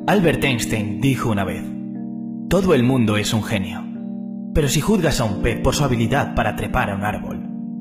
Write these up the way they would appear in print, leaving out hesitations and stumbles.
Albert Einstein dijo una vez: todo el mundo es un genio, pero si juzgas a un pez por su habilidad para trepar a un árbol,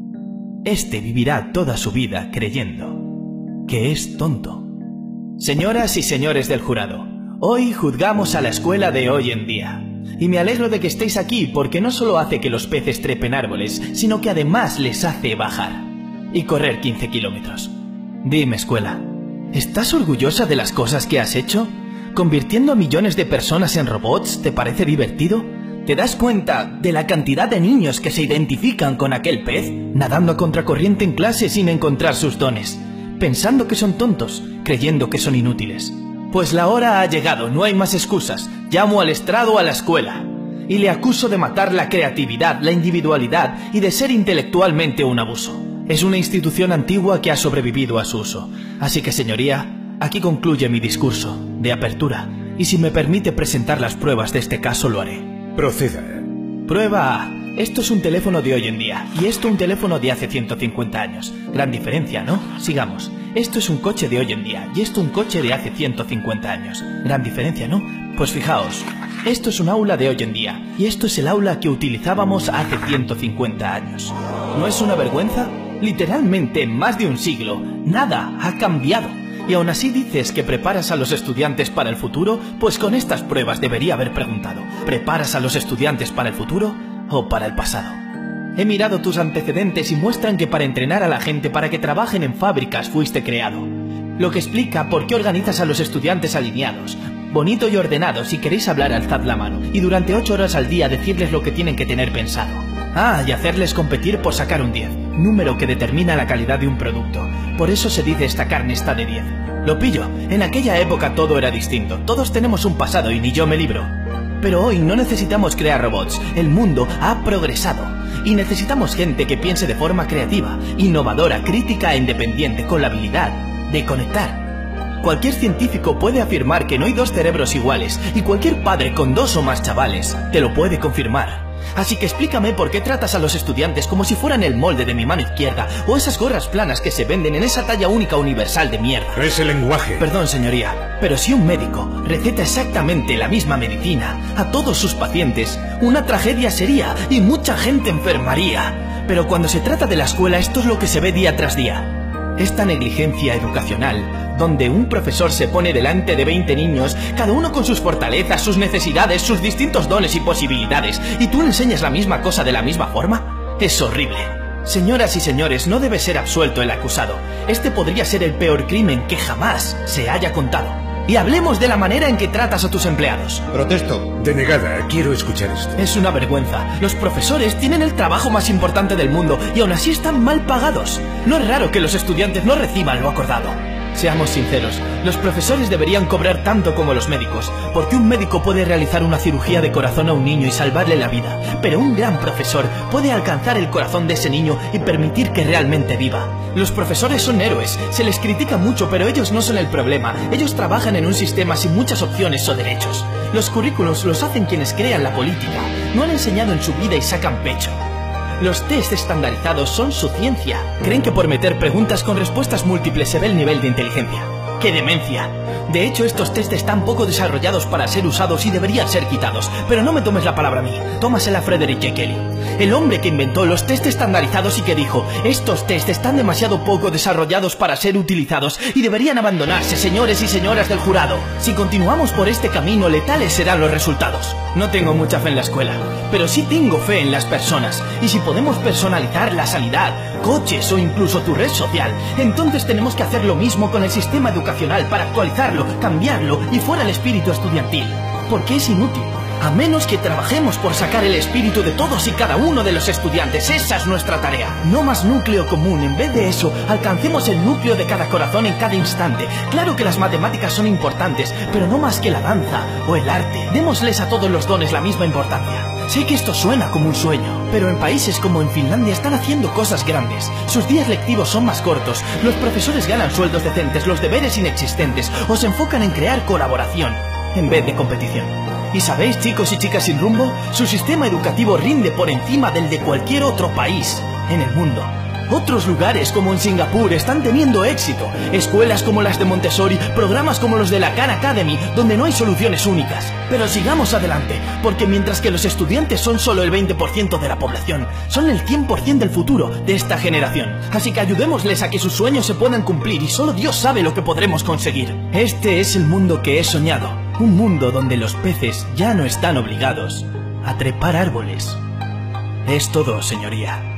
este vivirá toda su vida creyendo que es tonto. Señoras y señores del jurado, hoy juzgamos a la escuela de hoy en día. Y me alegro de que estéis aquí porque no solo hace que los peces trepen árboles, sino que además les hace bajar y correr 15 kilómetros. Dime, escuela, ¿estás orgullosa de las cosas que has hecho? ¿Convirtiendo a millones de personas en robots te parece divertido? ¿Te das cuenta de la cantidad de niños que se identifican con aquel pez, nadando a contracorriente en clase sin encontrar sus dones, pensando que son tontos, creyendo que son inútiles? Pues la hora ha llegado, no hay más excusas. Llamo al estrado a la escuela y le acuso de matar la creatividad, la individualidad y de ser intelectualmente un abuso. Es una institución antigua que ha sobrevivido a su uso. Así que, señoría, aquí concluye mi discurso de apertura y si me permite presentar las pruebas de este caso lo haré. Proceda. Prueba A. Esto es un teléfono de hoy en día y esto un teléfono de hace 150 años. Gran diferencia, ¿no? Sigamos. Esto es un coche de hoy en día y esto un coche de hace 150 años. Gran diferencia, ¿no? Pues fijaos, esto es un aula de hoy en día y esto es el aula que utilizábamos hace 150 años. ¿No es una vergüenza? Literalmente en más de un siglo, nada ha cambiado. Y aún así dices que preparas a los estudiantes para el futuro, pues con estas pruebas debería haber preguntado: ¿preparas a los estudiantes para el futuro o para el pasado? He mirado tus antecedentes y muestran que para entrenar a la gente para que trabajen en fábricas fuiste creado. Lo que explica por qué organizas a los estudiantes alineados, bonito y ordenado. Si queréis hablar, alzad la mano y durante 8 horas al día decirles lo que tienen que tener pensado. Y hacerles competir por sacar un 10, número que determina la calidad de un producto. Por eso se dice esta carne está de 10. Lo pillo, en aquella época todo era distinto, todos tenemos un pasado y ni yo me libro. Pero hoy no necesitamos crear robots, el mundo ha progresado. Y necesitamos gente que piense de forma creativa, innovadora, crítica e independiente, con la habilidad de conectar. Cualquier científico puede afirmar que no hay dos cerebros iguales, y cualquier padre con 2 o más chavales te lo puede confirmar. Así que explícame por qué tratas a los estudiantes como si fueran el molde de mi mano izquierda o esas gorras planas que se venden en esa talla única universal de mierda. No es el lenguaje. Perdón, señoría, pero si un médico receta exactamente la misma medicina a todos sus pacientes, una tragedia sería y mucha gente enfermaría. Pero cuando se trata de la escuela, esto es lo que se ve día tras día. Esta negligencia educacional, donde un profesor se pone delante de 20 niños, cada uno con sus fortalezas, sus necesidades, sus distintos dones y posibilidades, y tú le enseñas la misma cosa de la misma forma, es horrible. Señoras y señores, no debe ser absuelto el acusado. Este podría ser el peor crimen que jamás se haya contado. Y hablemos de la manera en que tratas a tus empleados. Protesto. Denegada, quiero escuchar esto. Es una vergüenza. Los profesores tienen el trabajo más importante del mundo y aún así están mal pagados. No es raro que los estudiantes no reciban lo acordado. Seamos sinceros, los profesores deberían cobrar tanto como los médicos, porque un médico puede realizar una cirugía de corazón a un niño y salvarle la vida, pero un gran profesor puede alcanzar el corazón de ese niño y permitir que realmente viva. Los profesores son héroes, se les critica mucho, pero ellos no son el problema. Ellos trabajan en un sistema sin muchas opciones o derechos. Los currículos los hacen quienes crean la política, no han enseñado en su vida y sacan pecho. Los test estandarizados son su ciencia. Creen que por meter preguntas con respuestas múltiples se ve el nivel de inteligencia. ¡Qué demencia! De hecho, estos test están poco desarrollados para ser usados y deberían ser quitados. Pero no me tomes la palabra a mí, tómasela a Frederick J. Kelly, el hombre que inventó los test estandarizados y que dijo: estos test están demasiado poco desarrollados para ser utilizados y deberían abandonarse, señores y señoras del jurado. Si continuamos por este camino, letales serán los resultados. No tengo mucha fe en la escuela, pero sí tengo fe en las personas. Y si podemos personalizar la sanidad, coches o incluso tu red social, entonces tenemos que hacer lo mismo con el sistema educacional para actualizarlo, cambiarlo y fuera el espíritu estudiantil. Porque es inútil, a menos que trabajemos por sacar el espíritu de todos y cada uno de los estudiantes. Esa es nuestra tarea. No más núcleo común, en vez de eso, alcancemos el núcleo de cada corazón en cada instante. Claro que las matemáticas son importantes, pero no más que la danza o el arte. Démosles a todos los dones la misma importancia. Sé que esto suena como un sueño, pero en países como en Finlandia están haciendo cosas grandes. Sus días lectivos son más cortos, los profesores ganan sueldos decentes, los deberes inexistentes, o se enfocan en crear colaboración en vez de competición. ¿Y sabéis, chicos y chicas sin rumbo? Su sistema educativo rinde por encima del de cualquier otro país en el mundo. Otros lugares, como en Singapur, están teniendo éxito. Escuelas como las de Montessori, programas como los de la Khan Academy, donde no hay soluciones únicas. Pero sigamos adelante, porque mientras que los estudiantes son solo el 20% de la población, son el 100% del futuro de esta generación. Así que ayudémosles a que sus sueños se puedan cumplir y solo Dios sabe lo que podremos conseguir. Este es el mundo que he soñado. Un mundo donde los peces ya no están obligados a trepar árboles. Es todo, señoría.